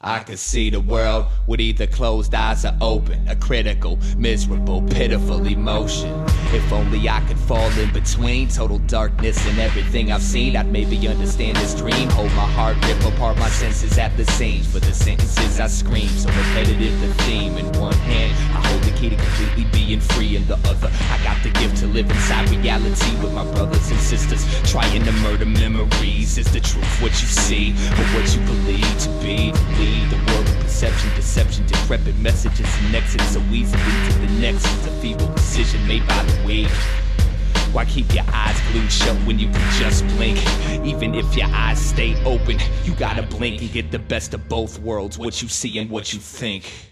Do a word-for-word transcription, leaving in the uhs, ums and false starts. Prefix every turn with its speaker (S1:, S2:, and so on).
S1: I could see the world with either closed eyes or open. A critical, miserable, pitiful emotion. If only I could fall in between total darkness and everything I've seen, I'd maybe understand this dream. Hold my heart, rip apart my senses at the seams. For the sentences I scream, so repetitive the theme. In one hand, I hold the key to completely being free. In the other, I got the gift to live inside reality with my brothers and sisters, trying to murder memories. Is the truth what you see, or what you believe to be? To lead the world of perception, deception, decrepit messages, and exit so easily to the next. It's a feeble decision made by the weak. Why keep your eyes glued shut when you can just blink? Even if your eyes stay open, you gotta blink and get the best of both worlds, what you see and what you think.